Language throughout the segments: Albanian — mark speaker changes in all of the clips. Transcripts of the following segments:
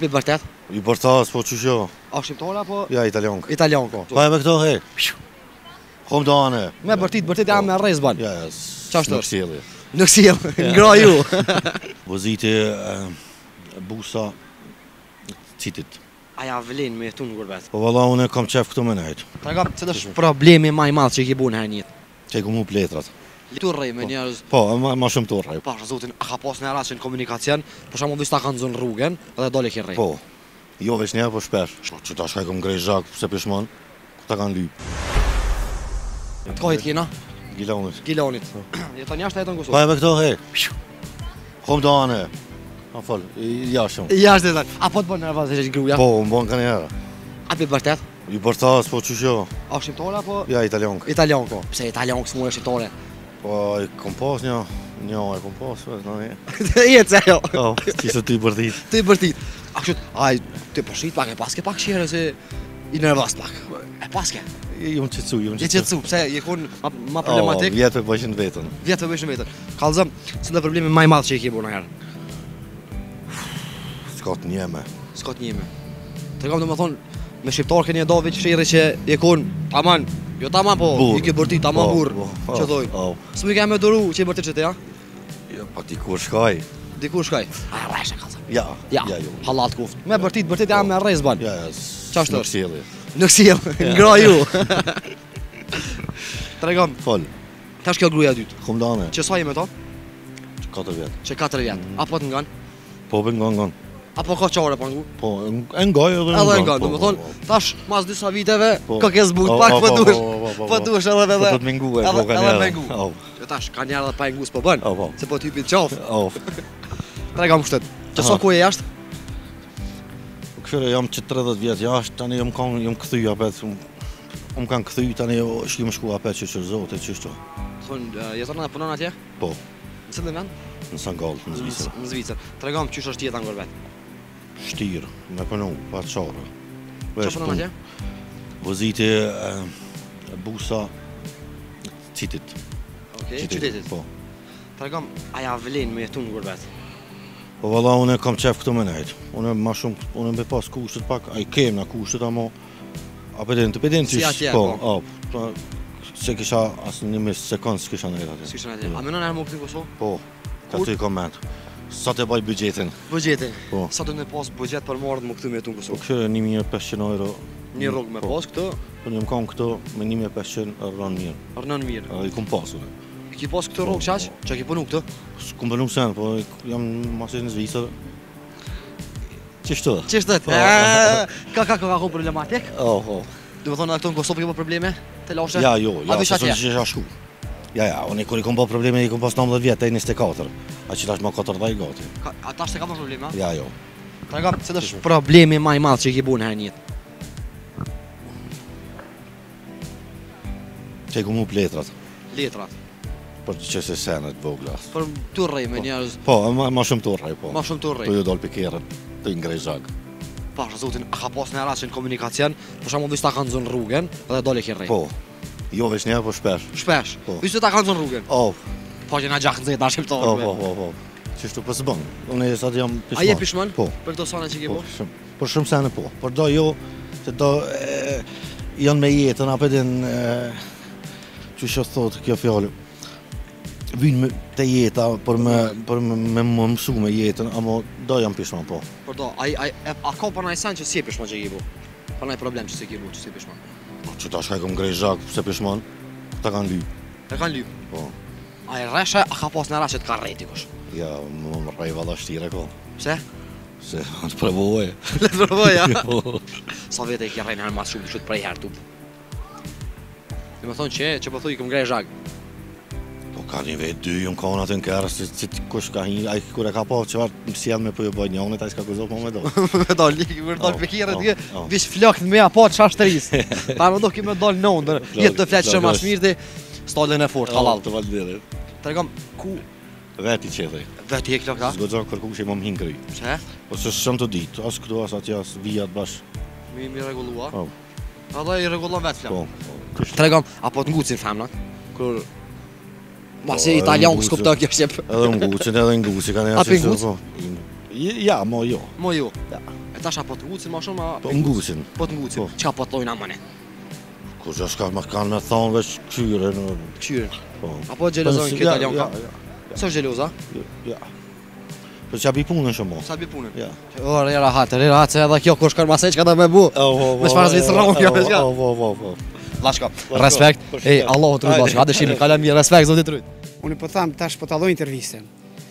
Speaker 1: Api vërtet?
Speaker 2: I bërtas, po që shjo?
Speaker 1: A shqiptare apo?
Speaker 2: Ja, italiank.
Speaker 1: Italian ko.
Speaker 2: Pa e me këto, he? Kom të anë.
Speaker 1: Me bërtit jam me rrejz ban.
Speaker 2: Ja,
Speaker 1: Qa është
Speaker 2: nuk sjeli.
Speaker 1: Nuk si jem, ngra ju.
Speaker 2: Voziti busa citit.
Speaker 1: Aja vlen me jetu në gurbet.
Speaker 2: Po valla, unë kam qef këtu me nejt.
Speaker 1: Tregom, cili është problemi ma i madh që i ki bu në herë njët?
Speaker 2: Që i ku mu pletrat.
Speaker 1: Turrej me njerëz.
Speaker 2: Po, ma shumë turrej.
Speaker 1: Pasha zotin, a ka pas një rast që në komunikacion, për shembull dy sta kanë zonë rrugën dhe dole ki rrej.
Speaker 2: Po, jo veç njerë, po shpesh. Që ta shkaj kom grej zhak, se pishmon, ta kanë lyp.
Speaker 1: Të kohit kina?
Speaker 2: Gilonit.
Speaker 1: Gilonit. Jeton jashtë, jeton Kosovë.
Speaker 2: Pa e me këto, he? Kom të anë. A fol, jashëm.
Speaker 1: Jashtë jeton. A po të bën nervoz që gruaja?
Speaker 2: Po, më bon kanë njëra.
Speaker 1: Api vërtet?
Speaker 2: I bërtas, po që shjo?
Speaker 1: A shqiptare apo?
Speaker 2: Ja, italiank.
Speaker 1: Italian ko. Pse italian s'mu e shqiptare?
Speaker 2: Po, i kom pas një e kom pas, vetë, në një.
Speaker 1: Jetë se jo.
Speaker 2: O, ti se ti bërtit.
Speaker 1: Ti bërtit. A kështu, aj, ti përshit pak, e paske pak shire se i nervoz pak. E paske.
Speaker 2: Jum qëtësu,
Speaker 1: Je qëtësu, pse je kun ma problematik?
Speaker 2: Vjetë për bëshin vetën.
Speaker 1: Vjetë për bëshin vetën. Kallëzëm, cila problemi ma i madhë që i ki bu në herë?
Speaker 2: S'ka të njeme.
Speaker 1: S'ka të njeme. Të kam të më thonë, me shqiptarë këni e do veç shire që je kun, taman, jo taman po, i ki bërtit, taman burë, që dojnë. Së më i kemë e duru që i bërtit që te, ja?
Speaker 2: Ja, pa dikur shkaj.
Speaker 1: Dikur shkaj? A, rreshe, kallëzëm.
Speaker 2: Ja,
Speaker 1: jo. Halat kuft. Me bërtit jam me rrejz ban.
Speaker 2: Ja,
Speaker 1: Qashtë
Speaker 2: nuk sjeli.
Speaker 1: Nuk si jem, ngra ju. Tregom,
Speaker 2: Fol,
Speaker 1: tash kjo gruja dytë.
Speaker 2: kom dane,
Speaker 1: Që sa jemi to?
Speaker 2: 4 vjetë.
Speaker 1: Që 4 vjetë. Apo të ngan?
Speaker 2: Po, për ngon.
Speaker 1: Apo ka qare pa ngu?
Speaker 2: Po, e ngaj edhe
Speaker 1: Edhe ngan, do më thonë, tash mas disa viteve,
Speaker 2: Po.
Speaker 1: ka ke zbut pak
Speaker 2: Po,
Speaker 1: për dush.
Speaker 2: po,
Speaker 1: Për dush edhe
Speaker 2: Po,
Speaker 1: edhe.
Speaker 2: do të mingu e,
Speaker 1: Edhe-
Speaker 2: po, ka
Speaker 1: edhe
Speaker 2: njerë.
Speaker 1: me ngu. Që tash, ka njerë dhe pa e ngu s'po bën.
Speaker 2: Po,
Speaker 1: Se po t'hypin qafë.
Speaker 2: po.
Speaker 1: Tregom kështet. Që sa ku e jashtë?
Speaker 2: Këshire, jam që 30 vjetë jashtë, tani jam këthy apet, më kanë këthy, tani shkim shku apet që zote, qështu.
Speaker 1: Thonë, jeton edhe punon atje?
Speaker 2: Po,
Speaker 1: Në cilën vend?
Speaker 2: në Sangall, në Zvicër.
Speaker 1: Në Zvicër. Tregom qysh është jeta në gurbet.
Speaker 2: Shtirë, me punu, pa të qarë.
Speaker 1: Që punon atje?
Speaker 2: Voziti busa citit.
Speaker 1: Okej, qytetit.
Speaker 2: Po.
Speaker 1: Tregom, aja vlen me jetu në gurbet.
Speaker 2: Po valla, unë kam qef këtu me nejt. Unë ma shumë, unë me pas kushtet pak, a i kem na kushtet, amo... A përdin
Speaker 1: Si atje,
Speaker 2: po. Se kisha asë një mis sekund s'kisha nejt atje.
Speaker 1: Si këshën atje. A menon herë më këti Kosovë?
Speaker 2: Po, ka
Speaker 1: Kur?
Speaker 2: të i koment. Sa të baj budgetin.
Speaker 1: Bugjetin.
Speaker 2: Po.
Speaker 1: Sa do në pas bugjet për marrë më këtu me jetu në
Speaker 2: Po
Speaker 1: Kosovë?
Speaker 2: këshire 1500 euro.
Speaker 1: Një rrugë me
Speaker 2: Po.
Speaker 1: pas këtë,
Speaker 2: Po një më kam këto me 1500 rënë mirë.
Speaker 1: rënën mirë.
Speaker 2: A i kum pasur.
Speaker 1: I ki pas këtë rrugë qaq, që ki punu këtë?
Speaker 2: S'kum bënu sen, po jam masin në Zvicër. Qishtë?
Speaker 1: Qishtet?
Speaker 2: Po.
Speaker 1: Ka ku problematik?
Speaker 2: Oh.
Speaker 1: Do më thonë në këto në Kosovë ki po probleme? Të lashe?
Speaker 2: Ja, jo,
Speaker 1: A vish
Speaker 2: se
Speaker 1: atje?
Speaker 2: s'u qisha shku. Ja, unë kur i kom po probleme, i kom pas 19 vjetë, e 24. A që tash ma 4 i gati.
Speaker 1: A ta shte ka po probleme?
Speaker 2: Ja, jo.
Speaker 1: Tregom, cili është problemi ma i madh që i ki bu në herë njët?
Speaker 2: Që i ku mu pletrat,
Speaker 1: Letrat.
Speaker 2: për që se senet vogla.
Speaker 1: Për turrej me njerëz,
Speaker 2: Po, ma shumë turrej, po.
Speaker 1: ma shumë turrej.
Speaker 2: Po ju dol pikerën, të i ngrej zhag.
Speaker 1: Pasha zotin, a ka pas një rast që në komunikacion, për shembull dy sta kanë zonë rrugën dhe dole ki rrej.
Speaker 2: Po, jo veç njerë, po shpesh.
Speaker 1: Shpesh.
Speaker 2: Po.
Speaker 1: Dy ta kanë zonë rrugën.
Speaker 2: Oh,
Speaker 1: Po që na gjahë nëzit, na shqiptarë.
Speaker 2: po. Qështu për së bënë, unë e sa të jam pishman.
Speaker 1: A je pishman?
Speaker 2: Po.
Speaker 1: Për këto sana që ki
Speaker 2: Po,
Speaker 1: bu?
Speaker 2: për shumë sene po. Por do jo, se do janë me jetën, apëtin, që shë thotë kjo fjallë, vinë të jeta për me më mësu me jetën, amo do jam pishman po.
Speaker 1: Për do, a ka për naj sen që si e pishman që ki bu? Për naj problem që si ki bu, që si e pishman?
Speaker 2: Që ta shkaj kom grej zhak, se pishman, ta kanë lyp.
Speaker 1: E kanë lyp.
Speaker 2: Po.
Speaker 1: A e reshe, a ka pas në rast që të ka rejti kush?
Speaker 2: Ja, më rrej valla shtire ko.
Speaker 1: Pse?
Speaker 2: Se të provoj.
Speaker 1: Le të provoj, ja?
Speaker 2: Po.
Speaker 1: Sa vete i kja rejnë herë mas shumë, që të prej herë tup. Dhe me thonë që po thuj i këm grej zhag.
Speaker 2: Po ka një vetë dy, jëmë ka unë atë në kërë, se kush ka hi, a i kur e ka po që vartë më sjellë me për ju bëj njënit, a i s'ka kuzot më me do.
Speaker 1: Me dal, një kërë dal
Speaker 2: Oh,
Speaker 1: pekire
Speaker 2: oh,
Speaker 1: t'je,
Speaker 2: oh.
Speaker 1: vish flakt me a po të shashtëris. Ta më do ki me dal në ndër, jetë të fletë që mas mirë dhe stallën e fort, halal.
Speaker 2: Të valderit.
Speaker 1: Tregom, ku
Speaker 2: Veti qethej.
Speaker 1: vetë je klok ta?
Speaker 2: S'goxon kërku që i më hinë kry.
Speaker 1: Pse?
Speaker 2: Po se shumë të ditë, as këtu, as atje, as vijat bash.
Speaker 1: Mi regullua.
Speaker 2: Po.
Speaker 1: Edhe i regullon vetë flak.
Speaker 2: Po.
Speaker 1: Tregom, apo të ngucin femnat? Kur... Masi
Speaker 2: Po,
Speaker 1: italian
Speaker 2: ngucin.
Speaker 1: s'kuptoj kjo shqip.
Speaker 2: Edhe ngucin, edhe nguci kanë
Speaker 1: A pi nguc?
Speaker 2: Ja, mo jo.
Speaker 1: Mo ju.
Speaker 2: Ja.
Speaker 1: E Tasha po të ngucin ma shumë,
Speaker 2: Po ngucin.
Speaker 1: Po të ngucin. Çka po thojnë amane?
Speaker 2: Kur që s'ka më kanë me thonë veç këshyren.
Speaker 1: Këshyren.
Speaker 2: Po.
Speaker 1: Apo gjelozojnë këtë italian ka? Së është gjeloza?
Speaker 2: Ja. Po që abi punën shumë.
Speaker 1: Sa bi punën?
Speaker 2: Ja.
Speaker 1: O, re rahat se edhe kjo kush kanë masej që ka da me bu. Me shfarë zvicrën kjo, me shka. Lashka, respekt. Allahu të rrujt, Lashka, ha dëshimi, kalla mi, respekt, zotit rrujt.
Speaker 3: Unë po tham tash po talloj intervistën.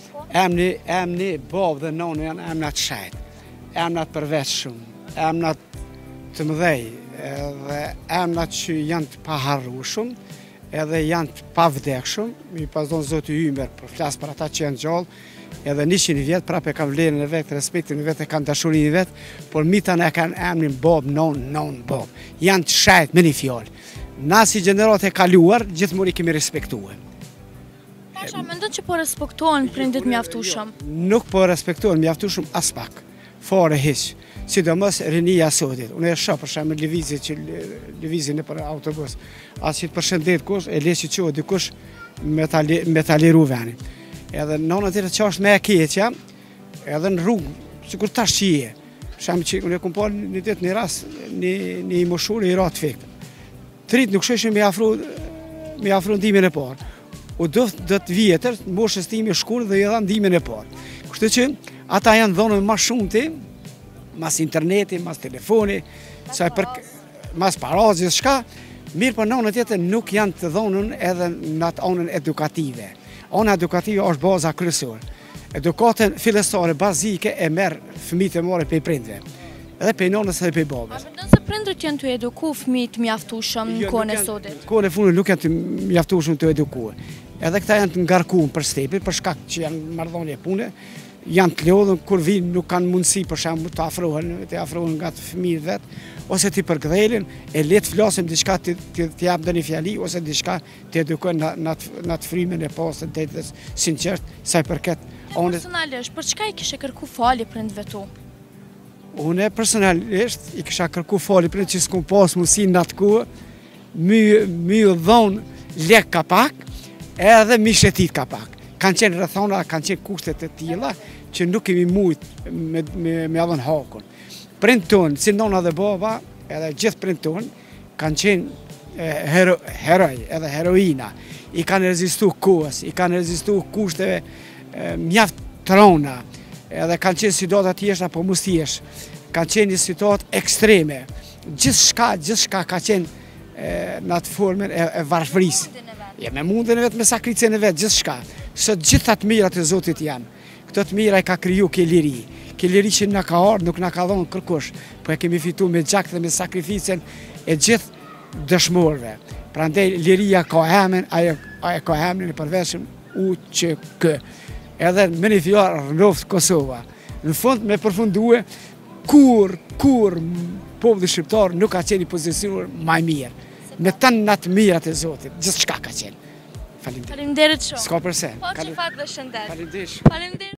Speaker 3: Emni babë dhe nonë janë emnat shajt, emnat përveçshëm, emnat të mëdhej, edhe emnat që janë të paharrueshëm, edhe janë të pavdekshëm. Mi pasdon Zoti ymer, për flas për ata që janë gjallë, edhe 100 vjet prapë kanë vlerën e vet, respektin e vet, e kanë dashurinë e vet, por mitan e kanë emrin babë, nonë, babë. Janë të shajt me një fjalë. Na si gjenerat e kaluar, gjithmonë i kemi respektuar.
Speaker 4: Pasha, mendon që po respektohen prindit mjaftueshëm?
Speaker 3: Nuk po respektohen mjaftueshëm as pak. Fare hiç. Sidomos rinia sotit. Unë e shoh për shembull lëvizjen nëpër autobus. As që të përshëndet kush, e le që çohet dikush me ta liru venin. Edhe nona tjetër që është me e keqja, edhe në rrugë, sikur tash që je. Për shembull që unë kam parë një ditë një rast, një moshur i rat fekt. Trit nuk sheshin me afru ndihmën e parë. U do të vjetër, moshës time shkull dhe i dha ndihmën e parë. Kështu që ata janë dhënë më shumë ti, mas interneti, mas telefoni, mas parazit, shka, mirë për nënë tjetër nuk janë të dhënën edhe në atë anën edukative. Ana edukative është baza kryesore. Edukatën fillestare bazike e merr fëmijët e marrë prej prindve. Edhe prej nënës edhe prej babës.
Speaker 4: A mendon se prindërit janë të eduku fëmijët mjaftueshëm në kohën e sotit?
Speaker 3: Në kohën e fundit nuk janë të mjaftueshëm të edukuar. Edhe këta janë të ngarkuar për stepit, për shkak që janë marrëdhënie pune, janë të lodhur kur vinë nuk kanë mundësi për shembull të afrohen nga të fëmijët vet, ose ti përkthelen, e le të flasim diçka të jap ndonjë fjali ose diçka të edukojnë në atë frymën e pastë të sinqert sa i përket
Speaker 4: onës. Personalisht, për çka i kishe kërku falje prindve tu?
Speaker 3: Unë personalisht i kisha kërku falje prindve që s'kom pas mundësi në atë kohë, më dhon lek ka pak, edhe mi shetit ka pak. Kanë qenë rrethona, kanë qenë kushtet e tilla që nuk kemi mujt me adhën hakun. Prindë tonë, si nona dhe baba, edhe gjithë prindë tonë, kanë qenë heroj, edhe heroina. I kanë rezistu kohës, i kanë rezistu kushteve mjaft trona, edhe kanë qenë situata tjeshta, po mos tjesh. Kanë qenë një situatë ekstreme. Gjithçka ka qenë në atë formën e varfërisë. Me mundën e vetë, me sakricën e vetë, gjithçka. Së gjitha të mirat e Zotit janë. Këto të mira i ka kriju ke liri. Ke liri që na ka ardhur, nuk na ka dhënë kërkush, po e kemi fitu me gjak dhe me sakrificën e gjithë dëshmorëve. Prandaj liria ka emrin, ajo ka emrin e përveshëm UÇK. Edhe me një fjalë rroft Kosova. Në fund me përfundue kur populli shqiptar nuk ka qenë i pozicionuar më mirë. Me të natë mirat e Zotit, gjithçka ka qenë.
Speaker 4: Faleminderit shumë.
Speaker 3: S'ka përse.
Speaker 4: Po që fat dhe shëndet.
Speaker 3: Faleminderit.
Speaker 4: Faleminderit.